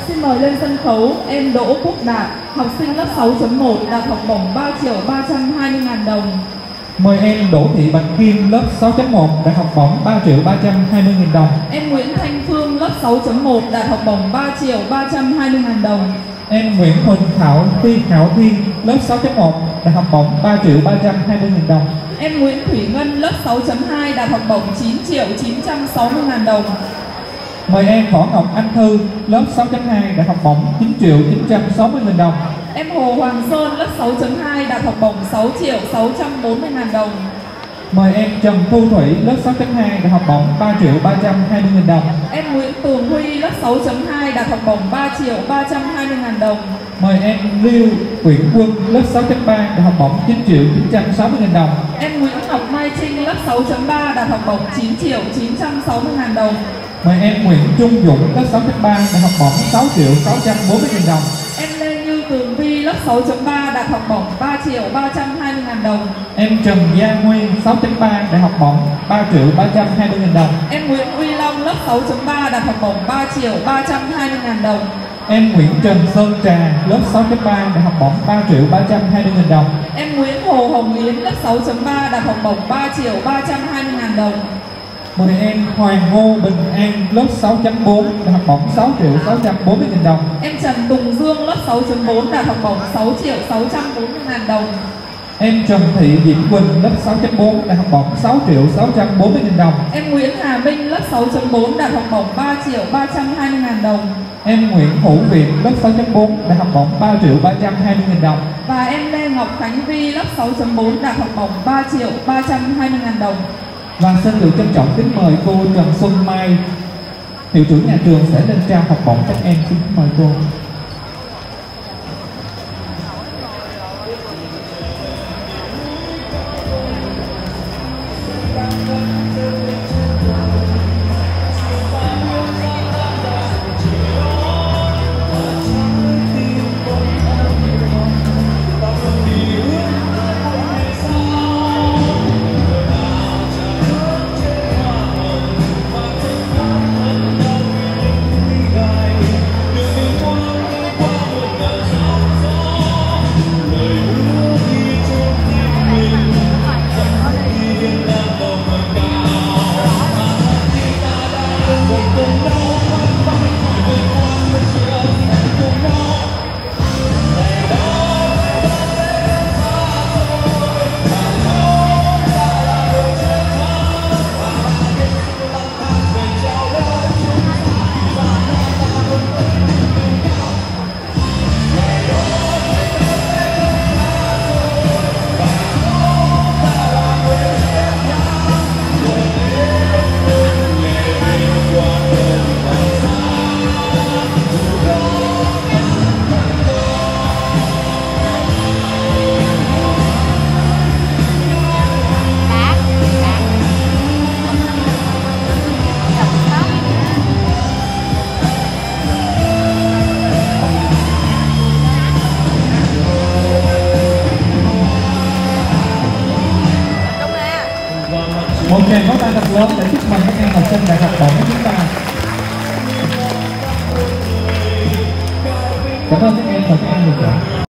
Xin mời lên sân khấu em Đỗ Quốc Đạt, học sinh lớp 6.1, đạt học bổng 3.320.000 đồng. Mời em Đỗ Thị Bạch Kim, lớp 6.1, đạt học bổng 3.320.000 đồng. Em Nguyễn Thanh Phương, lớp 6.1, đạt học bổng 3.320.000 đồng. Em Nguyễn Huỳnh Thảo Thiên, lớp 6.1, đạt học bổng 3.320.000 đồng. Em Nguyễn Thủy Ngân, lớp 6.2, đạt học bổng 9.960.000 đồng. Mời em Võ Ngọc Anh Thư, lớp 6.2, đạt học bổng 9.960.000 đồng. Em Hồ Hoàng Sơn, lớp 6.2, đạt học bổng 6.640.000 đồng. Mời em Trần Thu Thủy, lớp 6.2, đạt học bổng 3.320.000 đồng. Em Nguyễn Tường Huy, lớp 6.2, đạt học bổng 3.320.000 đồng. Mời em Lưu Uyển Quân, lớp 6.3, đạt học bổng 9.960.000 đồng. Em Nguyễn Ngọc Mai Trinh, lớp 6.3, đạt học bổng 9.960.000 đồng. Mời em Nguyễn Trung Dũng, lớp 6.3, đạt học bổng 6.640.000 đồng. Em Lê Như Tường Vi, lớp 6.3, đạt học bổng 3.320.000 đồng. Em Trần Gia Nguyên, 6.3, đạt học bổng 3.320.000 đồng. Em Nguyễn Uy Long, lớp 6.3, đạt học bổng 3.320.000 đồng. Em Nguyễn Trần Sơn Trà, lớp 6.3, đạt học bổng 3.320.000 đồng. Em Nguyễn Hồ Hồng Yến, lớp 6.3, đạt học bổng 3.320.000 đồng. Mời em Hoàng Ngô Bình An, lớp 6.4, đạt học bổng 6.640.000 đồng. Em Trần Tùng Dương, lớp 6.4, đạt học bổng 6.640.000 đồng. Em Trần Thị Diễm Quỳnh, lớp 6.4, đạt học bổng 6.640.000 đồng. Em Nguyễn Hà Minh, lớp 6.4, đạt học bổng 3.320.000 đồng. Em Nguyễn Hữu Việt, lớp 6.4, đạt học bổng 3.320.000 đồng. Và em Lê Ngọc Khánh Vi, lớp 6.4, đạt học bổng 3.320.000 đồng. Và xin được trân trọng kính mời cô Trần Xuân Mai, hiệu trưởng nhà trường sẽ lên trao học bổng các em. Xin mời cô. Một tràng pháo tay thật lớn để chúc mừng các em học sinh đạt học bổng của chúng ta. Cảm ơn các em và các em được